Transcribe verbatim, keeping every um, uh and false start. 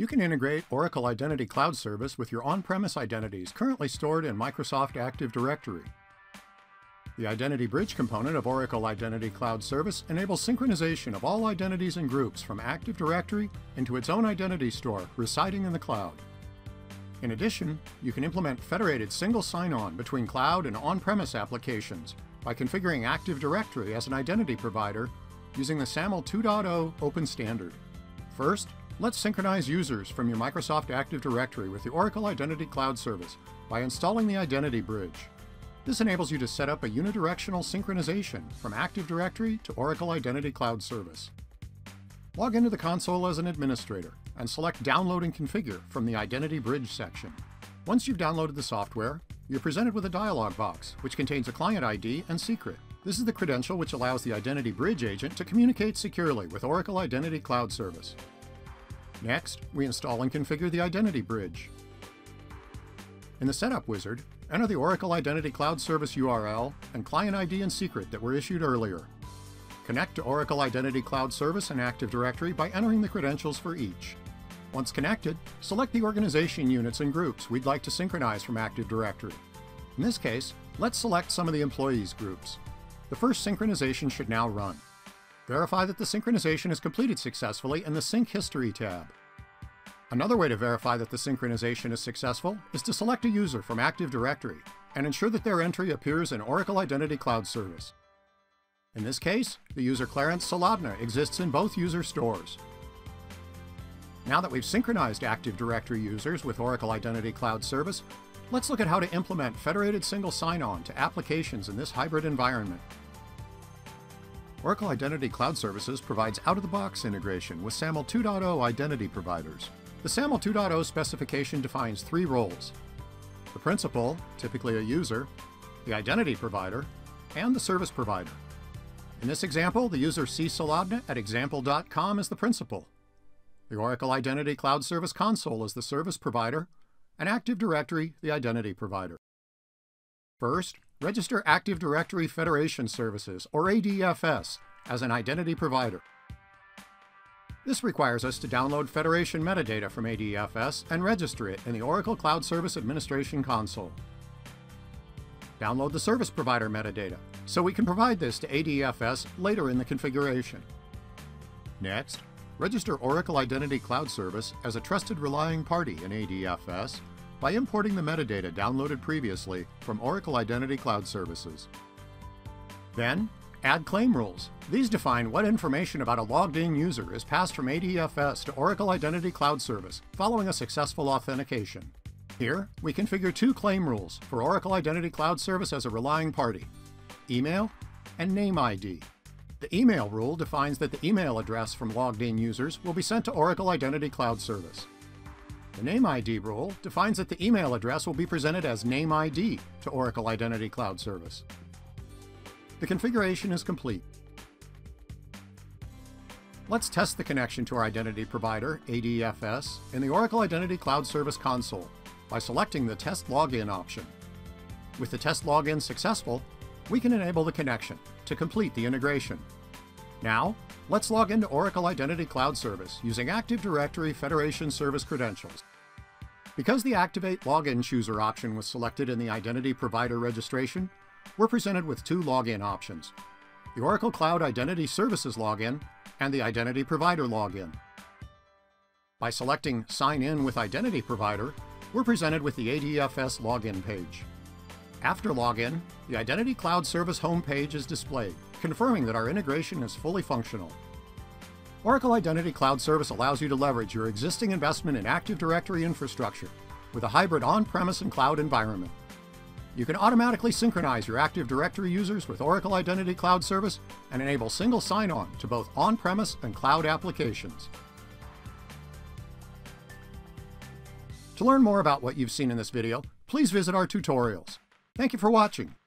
You can integrate Oracle Identity Cloud Service with your on-premise identities currently stored in Microsoft Active Directory. The Identity Bridge component of Oracle Identity Cloud Service enables synchronization of all identities and groups from Active Directory into its own identity store residing in the cloud. In addition, you can implement federated single sign-on between cloud and on-premise applications by configuring Active Directory as an identity provider using the SAML two point oh open standard. First, let's synchronize users from your Microsoft Active Directory with the Oracle Identity Cloud Service by installing the Identity Bridge. This enables you to set up a unidirectional synchronization from Active Directory to Oracle Identity Cloud Service. Log into the console as an administrator and select Download and Configure from the Identity Bridge section. Once you've downloaded the software, you're presented with a dialog box, which contains a client I D and secret. This is the credential which allows the Identity Bridge agent to communicate securely with Oracle Identity Cloud Service. Next, we install and configure the Identity Bridge. In the Setup wizard, enter the Oracle Identity Cloud Service U R L and client I D and secret that were issued earlier. Connect to Oracle Identity Cloud Service and Active Directory by entering the credentials for each. Once connected, select the organization units and groups we'd like to synchronize from Active Directory. In this case, let's select some of the employees groups. The first synchronization should now run. Verify that the synchronization is completed successfully in the Sync History tab. Another way to verify that the synchronization is successful is to select a user from Active Directory and ensure that their entry appears in Oracle Identity Cloud Service. In this case, the user Clarence Soladna exists in both user stores. Now that we've synchronized Active Directory users with Oracle Identity Cloud Service, let's look at how to implement federated single sign-on to applications in this hybrid environment. Oracle Identity Cloud Services provides out-of-the-box integration with SAML two point oh identity providers. The SAML two point oh specification defines three roles: the principal, typically a user, the identity provider, and the service provider. In this example, the user C. Soladna at example dot com is the principal. The Oracle Identity Cloud Service console is the service provider, and Active Directory the identity provider. First, register Active Directory Federation Services, or A D F S, as an identity provider. This requires us to download federation metadata from A D F S and register it in the Oracle Cloud Service Administration console. Download the service provider metadata, so we can provide this to A D F S later in the configuration. Next, register Oracle Identity Cloud Service as a trusted relying party in A D F S by importing the metadata downloaded previously from Oracle Identity Cloud Services. Then, add claim rules. These define what information about a logged-in user is passed from A D F S to Oracle Identity Cloud Service following a successful authentication. Here, we configure two claim rules for Oracle Identity Cloud Service as a relying party: email and name I D. The email rule defines that the email address from logged-in users will be sent to Oracle Identity Cloud Service. The name I D rule defines that the email address will be presented as name I D to Oracle Identity Cloud Service. The configuration is complete. Let's test the connection to our identity provider, A D F S, in the Oracle Identity Cloud Service console by selecting the Test Login option. With the test login successful, we can enable the connection to complete the integration. Now, let's log into Oracle Identity Cloud Service using Active Directory Federation Service credentials. Because the Activate Login Chooser option was selected in the Identity Provider registration, we're presented with two login options: the Oracle Cloud Identity Services login and the Identity Provider login. By selecting Sign In with Identity Provider, we're presented with the A D F S login page. After login, the Identity Cloud Service homepage is displayed, confirming that our integration is fully functional. Oracle Identity Cloud Service allows you to leverage your existing investment in Active Directory infrastructure with a hybrid on-premise and cloud environment. You can automatically synchronize your Active Directory users with Oracle Identity Cloud Service and enable single sign-on to both on-premise and cloud applications. To learn more about what you've seen in this video, please visit our tutorials. Thank you for watching.